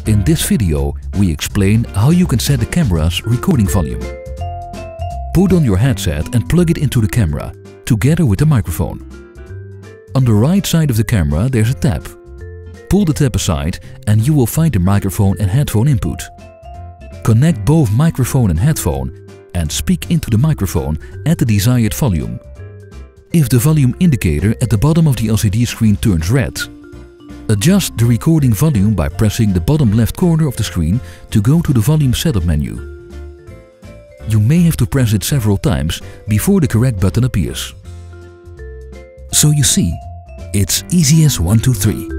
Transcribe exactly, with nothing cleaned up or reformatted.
In this video we explain how you can set the camera's recording volume. Put on your headset and plug it into the camera, together with the microphone. On the right side of the camera there's a tab. Pull the tab aside and you will find the microphone and headphone input. Connect both microphone and headphone and speak into the microphone at the desired volume. If the volume indicator at the bottom of the L C D screen turns red, adjust the recording volume by pressing the bottom left corner of the screen to go to the volume setup menu. You may have to press it several times before the correct button appears. So you see, it's easy as one, two, three.